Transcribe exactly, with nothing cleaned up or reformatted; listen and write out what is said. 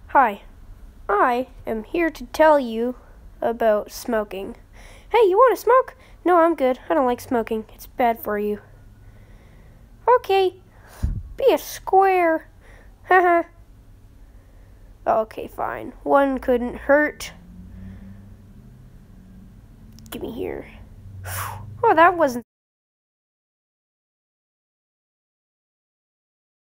Hi, I am here to tell you about smoking. Hey, you want to smoke? No, I'm good. I don't like smoking. It's bad for you. Okay, be a square. Haha. Okay, fine. One couldn't hurt. Give me here. Oh, that wasn't